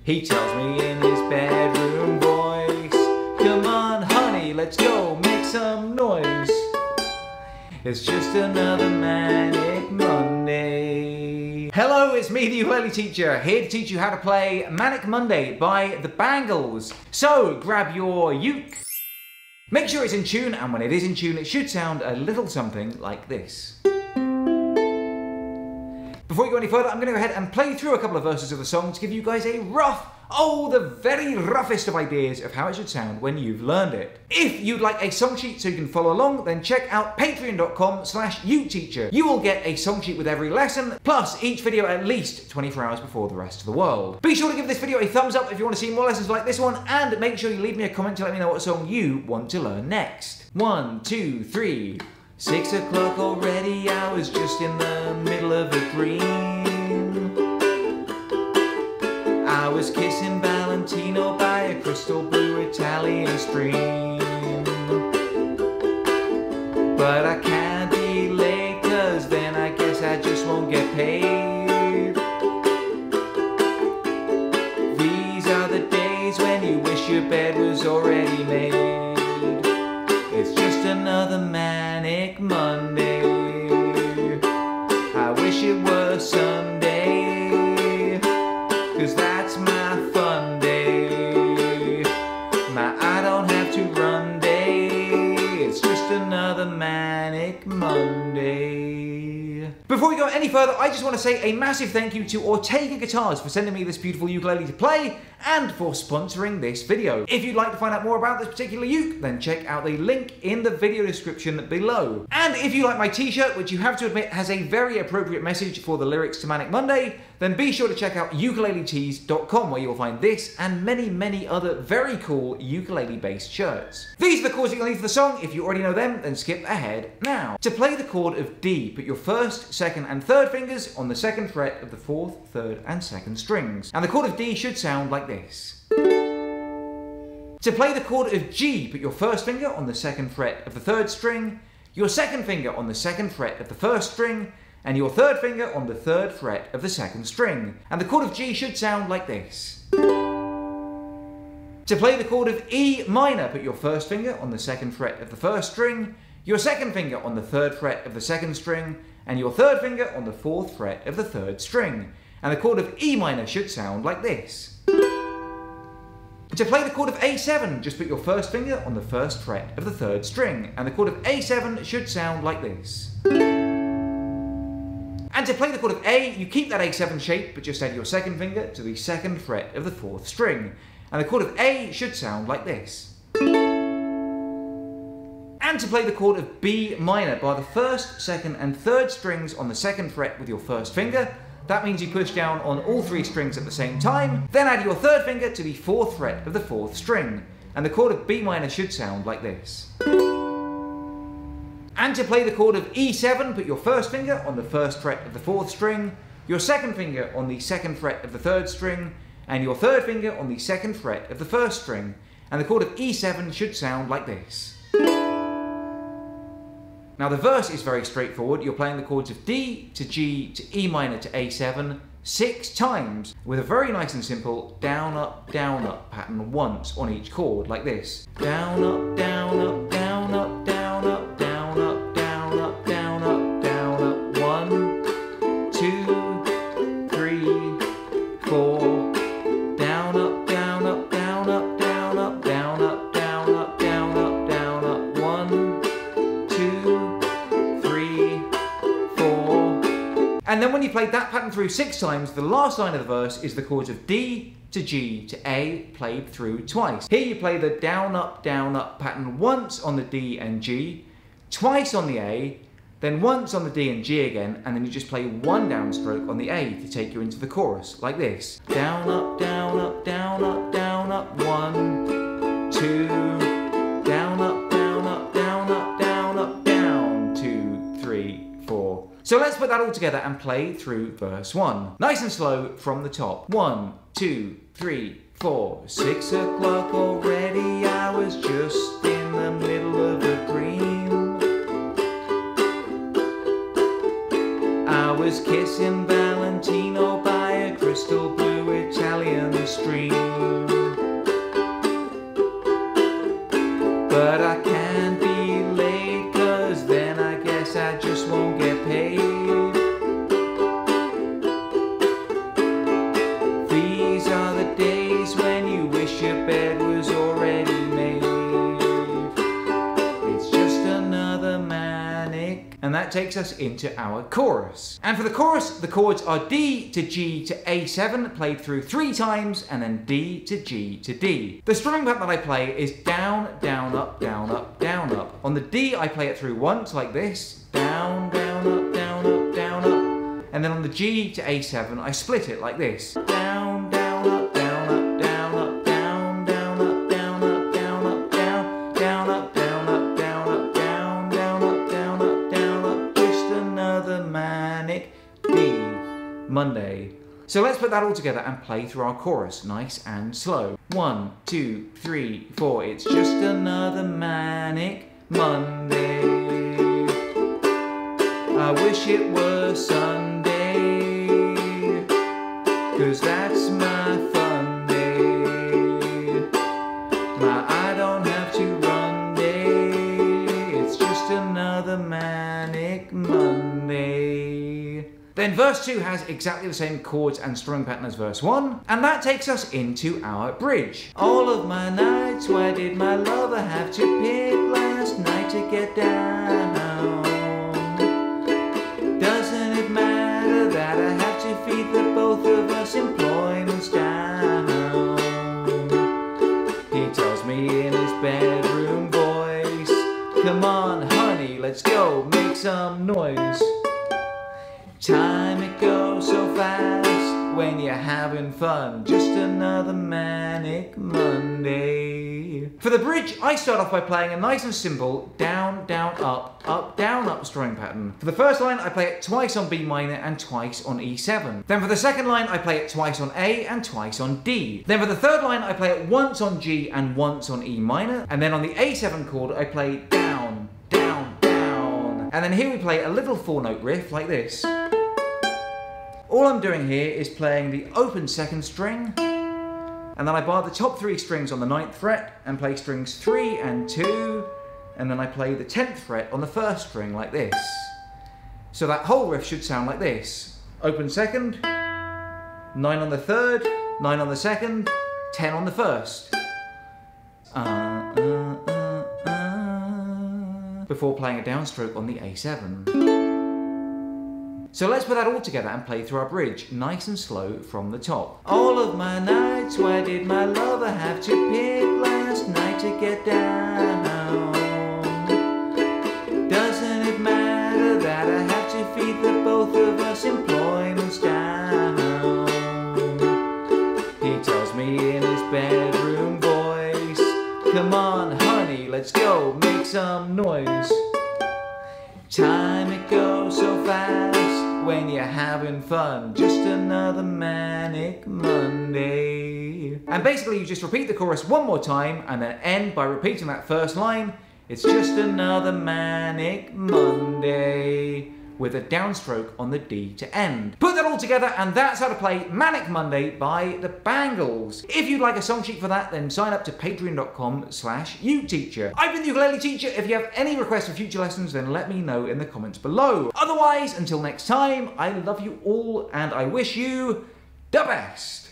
He tells me in his bedroom voice, come on honey, let's go make some noise. It's just another Manic Monday. Hello, it's me, the ukulele teacher, here to teach you how to play Manic Monday by the Bangles. So grab your uke, make sure it's in tune, and when it is in tune it should sound a little something like this. Before we go any further, I'm going to go ahead and play through a couple of verses of the song to give you guys a rough, the very roughest of ideas of how it should sound when you've learned it. If you'd like a song sheet so you can follow along, then check out patreon.com/uteacher. You will get a song sheet with every lesson, plus each video at least 24 hours before the rest of the world. Be sure to give this video a thumbs up if you want to see more lessons like this one, and make sure you leave me a comment to let me know what song you want to learn next. 1, 2, 3. 6 o'clock already, I was just in the middle of a dream. I was kissing Valentino by a crystal blue Italian stream. But I can't be late, cause then I guess I just won't get paid. These are the days when you wish your bed was already made. It's just another Manic Monday. I wish it was Sunday, cause that's my fun day. My I don't have to run day. It's just another Manic Monday. Before we go any further, I just want to say a massive thank you to Ortega Guitars for sending me this beautiful ukulele to play and for sponsoring this video. If you'd like to find out more about this particular uke, then check out the link in the video description below. And if you like my t-shirt, which you have to admit has a very appropriate message for the lyrics to Manic Monday, then be sure to check out ukuleletees.com, where you'll find this and many, many other very cool ukulele-based shirts. These are the chords you're going to need for the song. If you already know them, then skip ahead now. To play the chord of D, put your first, second, and third fingers on the second fret of the fourth, third, and second strings. And the chord of D should sound like this. To play the chord of G, put your first finger on the second fret of the third string, your second finger on the second fret of the first string, and your third finger on the third fret of the second string. And the chord of G should sound like this. To play the chord of E minor, put your first finger on the second fret of the first string, your second finger on the third fret of the second string, and your third finger on the fourth fret of the third string. And the chord of E minor should sound like this. To play the chord of A7, just put your first finger on the first fret of the third string, and the chord of A7 should sound like this. And to play the chord of A, you keep that A7 shape, but just add your second finger to the second fret of the fourth string, and the chord of A should sound like this. And to play the chord of B minor, bar the first, second, and third strings on the second fret with your first finger. That means you push down on all three strings at the same time, then add your third finger to the fourth fret of the fourth string, and the chord of B minor should sound like this. And to play the chord of E7, put your first finger on the first fret of the fourth string, your second finger on the second fret of the third string, and your third finger on the second fret of the first string, and the chord of E7 should sound like this. Now the verse is very straightforward. You're playing the chords of D to G to E minor to A7 6 times with a very nice and simple down up pattern once on each chord, like this. Down up, down up, down up, down up, down up, down up, down up, down up. 1, 2, 3, 4. Down up, down up, down up, down up, down up, down up, down up, down up. 1, 2, 3, 4. And then when you played that pattern through 6 times, the last line of the verse is the chords of D to G to A played through twice. Here you play the down up pattern once on the D and G, twice on the A, then once on the D and G again, and then you just play one downstroke on the A to take you into the chorus, like this. Down up, down up, down up, down up. 1, 2, down up, down up, down up, down up, down. 2, 3, 4. So let's put that all together and play through verse 1. Nice and slow from the top. 1, 2, 3, 4. 6 o'clock already, I was just in the middle of a dream. I was kissing Valentino by a crystal blue Italian stream. stream. But I can't be late, 'cause then I guess I just won't get paid. These are the days when you wish your bed was already made. It's just another manic. And that takes us into our chorus. And for the chorus, the chords are D to G to A7, played through 3 times, and then D to G to D. The strumming pattern that I play is down, down, up, down, up, down, up. On the D, I play it through once, like this. Down, down, up, down, up, down, up. And then on the G to A7, I split it like this. Down, down, up, down, up, down, up, down, down, up, down, up, down, up, down, down, up, down, up, down, up, down, down, up, down, up, down, up. Just another manic D, Monday. So let's put that all together and play through our chorus, nice and slow. 1, 2, 3, 4. It's just another manic Monday. I wish it was Sunday, 'cause that's my fun day. My I don't have to run day. It's just another manic Monday. Then verse 2 has exactly the same chords and strumming pattern as verse 1, and that takes us into our bridge. All of my nights, why did my lover have to pick last night to get down? Doesn't it matter that I have to feed the both of us employments down? He tells me in his bedroom voice, come on honey, let's go, make some noise. Time it goes so fast when you're having fun. Just another manic Monday. For the bridge, I start off by playing a nice and simple down, down, up, down, up strumming pattern. For the first line, I play it twice on B minor and twice on E7. Then for the second line, I play it twice on A and twice on D. Then for the third line, I play it once on G and once on E minor. And then on the A7 chord, I play down, down, down. And then here we play a little 4-note riff like this. All I'm doing here is playing the open second string, and then I bar the top 3 strings on the 9th fret and play strings 3 and 2, and then I play the 10th fret on the 1st string like this. So that whole riff should sound like this. Open second, 9 on the 3rd, 9 on the 2nd, 10 on the 1st. Before playing a downstroke on the A7. So let's put that all together and play through our bridge, nice and slow from the top. All of my nights, why did my lover have to pick last night to get down? Doesn't it matter that I have to feed the both of us employments down? He tells me in his bedroom voice, come on honey, let's go, make some noise. Time it goes so fast when you're having fun. Just another manic Monday. And basically you just repeat the chorus one more time and then end by repeating that first line. It's just another manic Monday, with a downstroke on the D to end. Put that all together and that's how to play Manic Monday by the Bangles. If you'd like a song sheet for that, then sign up to patreon.com/uteacher. I've been the ukulele teacher. If you have any requests for future lessons, then let me know in the comments below. Otherwise, until next time, I love you all and I wish you the best.